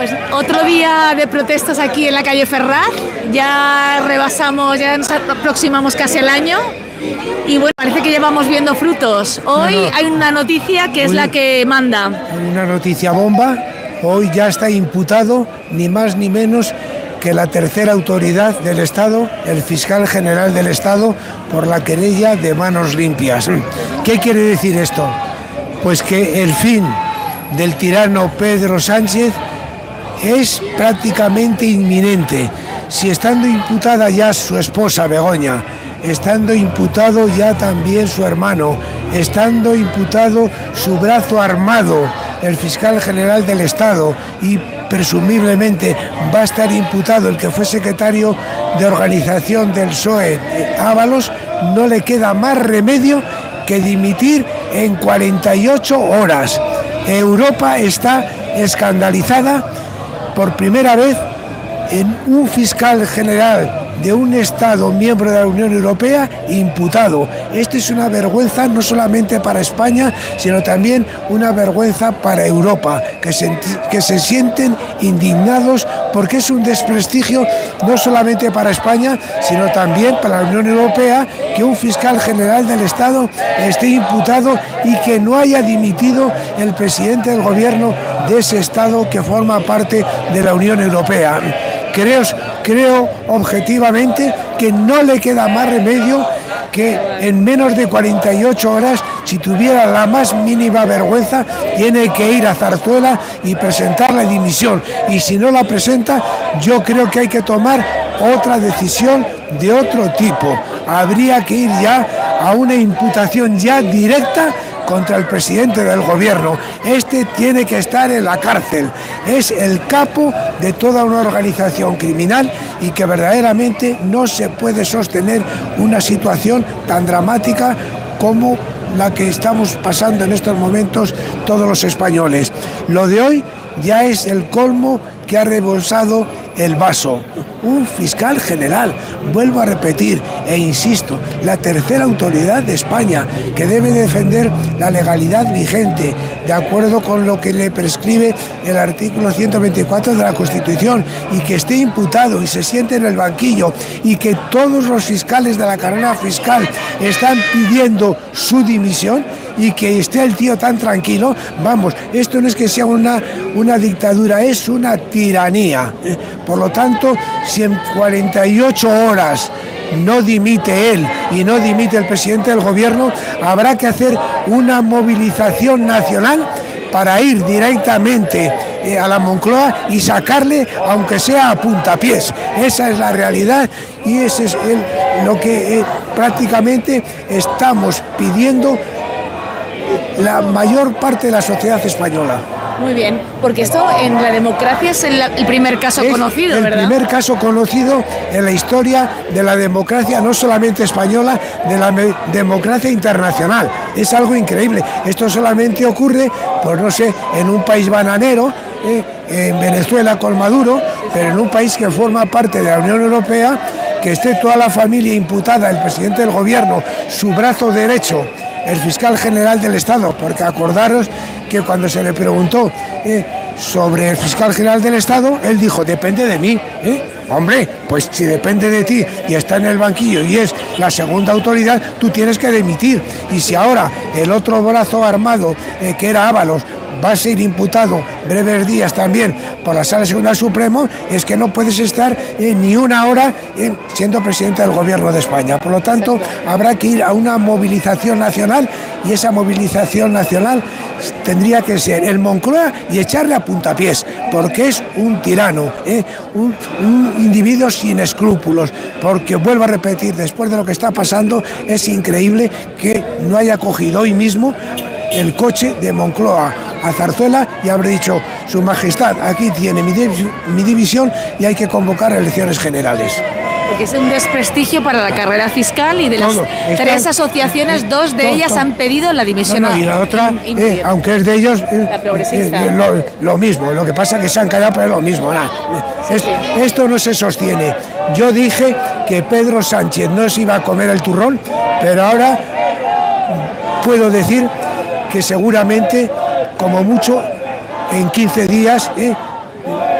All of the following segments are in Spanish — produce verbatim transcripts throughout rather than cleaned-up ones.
Pues otro día de protestas aquí en la calle Ferraz, ya rebasamos, ya nos aproximamos casi al año y bueno, parece que llevamos viendo frutos. Hoy no, no. hay una noticia que es Hoy, la que manda. Una noticia bomba, hoy ya está imputado ni más ni menos que la tercera autoridad del Estado, el fiscal general del Estado, por la querella de manos limpias. ¿Qué quiere decir esto? Pues que el fin del tirano Pedro Sánchez es prácticamente inminente. Si estando imputada ya su esposa Begoña, estando imputado ya también su hermano, estando imputado su brazo armado, el fiscal general del Estado, y presumiblemente va a estar imputado el que fue secretario de organización del P S O E, Ábalos, no le queda más remedio que dimitir en cuarenta y ocho horas. Europa está escandalizada por primera vez en un fiscal general de un Estado miembro de la Unión Europea imputado. Esto es una vergüenza no solamente para España, sino también una vergüenza para Europa, que se, que se sienten indignados porque es un desprestigio no solamente para España, sino también para la Unión Europea, que un fiscal general del Estado esté imputado y que no haya dimitido el presidente del gobierno de ese Estado que forma parte de la Unión Europea. Creo, creo objetivamente que no le queda más remedio que en menos de cuarenta y ocho horas, si tuviera la más mínima vergüenza, tiene que ir a Zarzuela y presentar la dimisión. Y si no la presenta, yo creo que hay que tomar otra decisión de otro tipo. Habría que ir ya a una imputación ya directa contra el presidente del gobierno. Este tiene que estar en la cárcel. Es el capo de toda una organización criminal y que verdaderamente no se puede sostener una situación tan dramática como la que estamos pasando en estos momentos todos los españoles. Lo de hoy ya es el colmo que ha rebosado el vaso. Un fiscal general, vuelvo a repetir e insisto, la tercera autoridad de España, que debe defender la legalidad vigente, de acuerdo con lo que le prescribe el artículo ciento veinticuatro de la Constitución, y que esté imputado y se siente en el banquillo, y que todos los fiscales de la carrera fiscal están pidiendo su dimisión, y que esté el tío tan tranquilo. Vamos, esto no es que sea una, una dictadura, es una tiranía. Por lo tanto, si en cuarenta y ocho horas no dimite él y no dimite el presidente del gobierno, habrá que hacer una movilización nacional para ir directamente eh, a la Moncloa y sacarle, aunque sea a puntapiés. Esa es la realidad y ese es el, lo que eh, prácticamente estamos pidiendo la mayor parte de la sociedad española. Muy bien, porque esto en la democracia es el, el primer caso es conocido, el ¿verdad? El primer caso conocido en la historia de la democracia, no solamente española, de la democracia internacional. Es algo increíble. Esto solamente ocurre, pues no sé, en un país bananero, eh, en Venezuela con Maduro, pero en un país que forma parte de la Unión Europea, que esté toda la familia imputada, el presidente del gobierno, su brazo derecho, el fiscal general del Estado, porque acordaros que cuando se le preguntó eh, sobre el fiscal general del Estado, él dijo, depende de mí. ¿eh? Hombre, pues si depende de ti y está en el banquillo y es la segunda autoridad, tú tienes que dimitir. Y si ahora el otro brazo armado, eh, que era Ábalos, va a ser imputado breves días también por la Sala Segunda del Supremo, es que no puedes estar eh, ni una hora eh, siendo presidente del gobierno de España. Por lo tanto, habrá que ir a una movilización nacional y esa movilización nacional tendría que ser el Moncloa y echarle a puntapiés, porque es un tirano, eh, un, un individuo sin escrúpulos, porque vuelvo a repetir, después de lo que está pasando, es increíble que no haya cogido hoy mismo el coche de Moncloa a Zarzuela y habré dicho, Su Majestad, aquí tiene mi, div mi división y hay que convocar elecciones generales. Porque es un desprestigio para la carrera fiscal y de las Todo. tres Está, asociaciones, es, dos de todo, ellas todo. han pedido la dimisión. No, no, y la otra, eh, aunque es de ellos, eh, la progresista. Eh, lo, lo mismo, lo que pasa es que se han callado, pero es lo mismo. Nah. Es, esto no se sostiene. Yo dije que Pedro Sánchez no se iba a comer el turrón, pero ahora puedo decir que seguramente, como mucho, en quince días... Eh,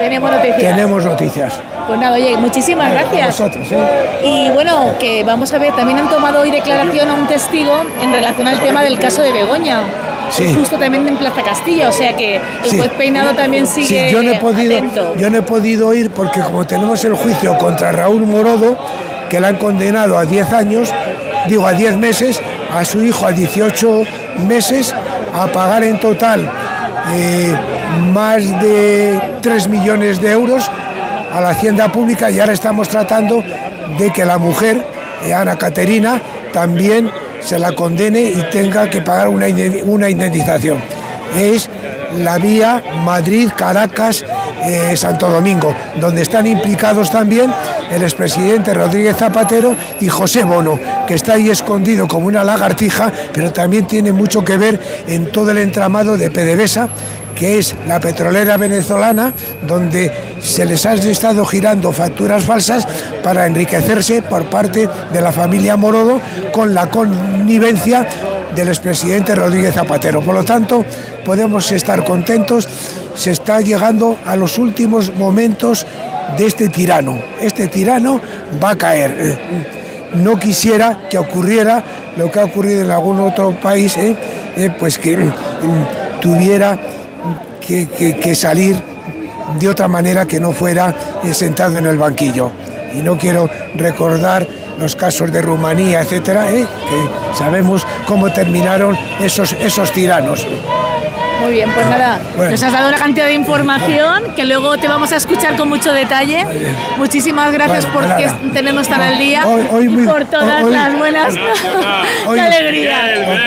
Tenemos noticias. Tenemos noticias. Pues nada, oye, muchísimas gracias. Nosotros, ¿eh? Y bueno, que vamos a ver, también han tomado hoy declaración a un testigo en relación al tema del caso de Begoña. Sí. Justo también en Plaza Castilla, o sea que el Sí. juez Peinado también sigue Sí, yo no he podido, atento. yo no he podido ir porque como tenemos el juicio contra Raúl Morodo, que le han condenado a diez años, digo a diez meses, a su hijo a dieciocho meses, a pagar en total eh, más de tres millones de euros a la Hacienda Pública, y ahora estamos tratando de que la mujer, eh, Ana Caterina, también se la condene y tenga que pagar una, una indemnización. Es la vía Madrid-Caracas, eh, Santo Domingo, donde están implicados también el expresidente Rodríguez Zapatero y José Bono, que está ahí escondido como una lagartija, pero también tiene mucho que ver en todo el entramado de PDVSA, que es la petrolera venezolana, donde se les ha estado girando facturas falsas para enriquecerse por parte de la familia Morodo con la connivencia del expresidente Rodríguez Zapatero. Por lo tanto, podemos estar contentos, se está llegando a los últimos momentos de este tirano. Este tirano va a caer. No quisiera que ocurriera lo que ha ocurrido en algún otro país, eh, eh, pues que eh, tuviera que, que, que salir de otra manera que no fuera eh, sentado en el banquillo. Y no quiero recordar los casos de Rumanía, etcétera, eh, que sabemos cómo terminaron esos, esos tiranos. Muy bien, pues nada, Bueno. nos has dado una cantidad de información que luego te vamos a escuchar con mucho detalle. Muchísimas gracias Bueno, por nada. tenernos tan al día Hoy- hoy y muy- por todas hoy- las buenas. hoy- ¡Qué alegría!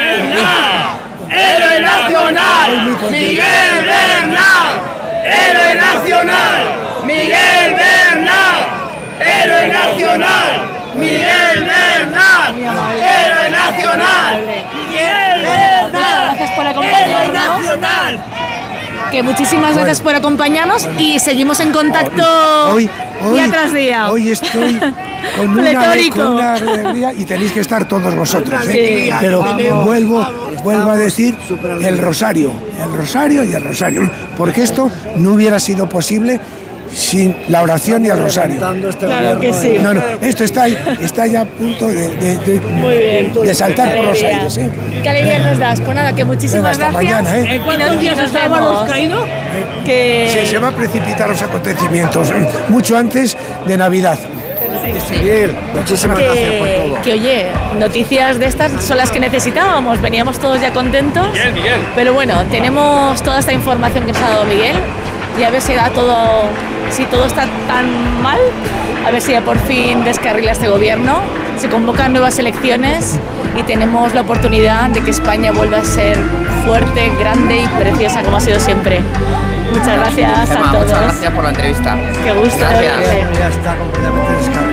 ¡Héroe nacional! ¡Miguel Bernal! ¡Héroe nacional! ¡Miguel Bernal! ¡Héroe nacional! ¡Miguel Bernal! ¡Héroe nacional! ¡Miguel Bernal! Gracias por ¡Héroe acompañarnos. nacional! Que muchísimas gracias por acompañarnos y seguimos en contacto Hoy, hoy, día tras día. hoy estoy con una, Pletórico. con una alegría y tenéis que estar todos vosotros. ¿eh? Sí. Pero vuelvo, vuelvo a decir el rosario, el rosario y el rosario, porque esto no hubiera sido posible sin la oración y el rosario. Claro que sí. No, no, esto está, ahí, está ya a punto de, de, de- Muy bien. de saltar Qué por los alegría. aires. ¿eh? Qué alegría nos das. Pues nada, que muchísimas Venga, hasta gracias. mañana, ¿eh? Y nos- y nos vemos. Que... Se, se va a precipitar los acontecimientos ¿eh? mucho antes de Navidad. Miguel, muchísimas gracias por que, todo. que, oye, noticias de estas son las que necesitábamos, veníamos todos ya contentos, Miguel, Miguel. pero bueno, tenemos toda esta información que nos ha dado Miguel y a ver si da todo, si todo está tan mal, a ver si ya por fin descarrila este gobierno, se convocan nuevas elecciones y tenemos la oportunidad de que España vuelva a ser fuerte, grande y preciosa como ha sido siempre. Muchas gracias Gemma, a todos. muchas gracias por la entrevista. Qué gusto. Gracias. verte. Ya está completamente descargado.